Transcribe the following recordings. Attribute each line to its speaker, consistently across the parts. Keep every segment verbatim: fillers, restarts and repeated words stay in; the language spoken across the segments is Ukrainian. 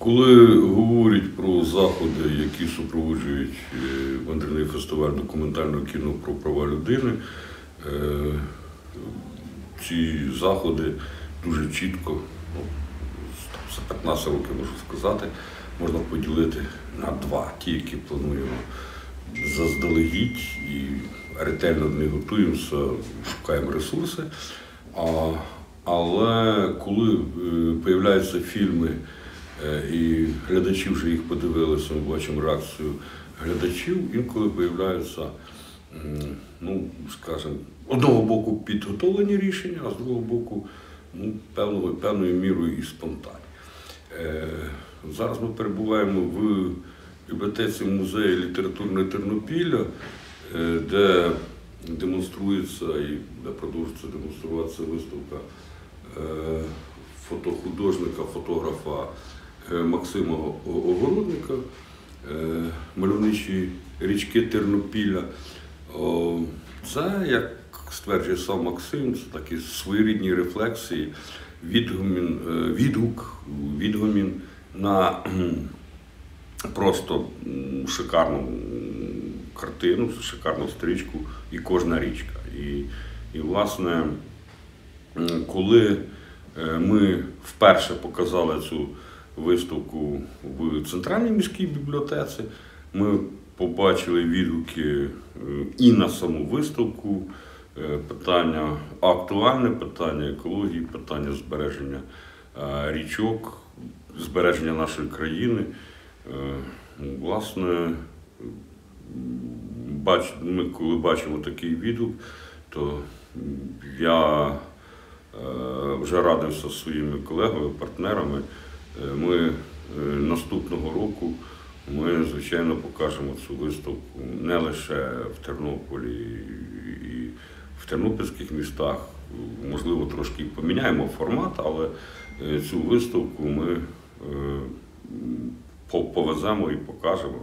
Speaker 1: Коли говорять про заходи, які супроводжують мандрівний фестиваль документального кіно про права людини, ці заходи дуже чітко, ну, за п'ятнадцять років, можу сказати, можна поділити на два. Ті, які плануємо заздалегідь і ретельно до них готуємося, шукаємо ресурси. А, але коли з'являються фільми, і глядачі вже їх подивилися, ми бачимо реакцію глядачів, інколи з'являються, ну, скажімо, одного боку підготовлені рішення, а з другого боку, ну, певною, певною мірою і спонтанні. Е, зараз ми перебуваємо в бібліотеці музею літературної Тернопілля, е, де демонструється і де продовжується демонструватися виставка е, фотохудожника, фотографа Максима Огородника, «Мальовничі річки Тернопілля». Це, як стверджує сам Максим, це такі своєрідні рефлексії, відгумін, відгук, відгумін на просто шикарну картину, шикарну стрічку і кожна річка. І, і власне, коли ми вперше показали цю виставку в Центральній міській бібліотеці, ми побачили відгуки і на саму виставку, питання, актуальне питання екології, питання збереження річок, збереження нашої країни. Власне, ми коли бачимо такий відгук, то я вже радився зі своїми колегами, партнерами. Ми наступного року, ми, звичайно, покажемо цю виставку не лише в Тернополі і в тернопільських містах. Можливо, трошки поміняємо формат, але цю виставку ми повеземо і покажемо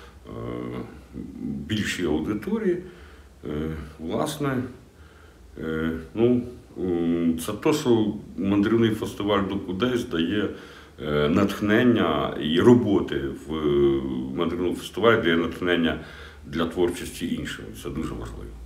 Speaker 1: більшій аудиторії. Власне, ну, це те, що мандрівний фестиваль «Докудейс» дає натхнення і роботи в мандрівному фестивалі, дає натхнення для творчості іншим. Це дуже важливо.